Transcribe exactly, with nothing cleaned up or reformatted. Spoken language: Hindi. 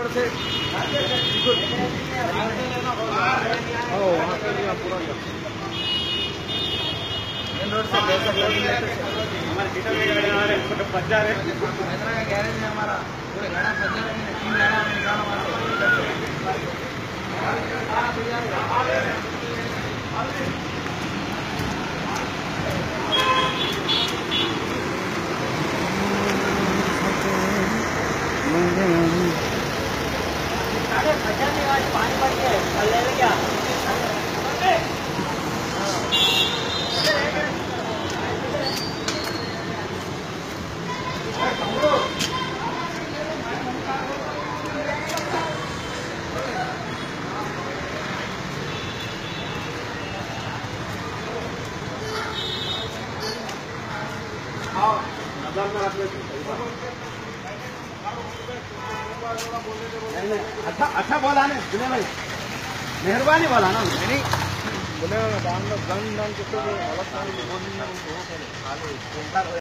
से गुड। ओ वहाँ के लिए पूरा मेन रोड से कैसा हमारे सीटा में गाड़ी आ रहे हैं, फंस जा रहे हैं। महिंद्रा का गैरेज है हमारा, पूरे गाड़ा फंस जा रहे हैं, तीन गाड़ा में निकालो वहाँ से। पानी पड़ गया है, ले ले क्या नगर में रखने अच्छा अच्छा बोला ने सुने भाई, मेहरबानी बोला ना नहीं बोले दान दान दान कितने अलग बोलने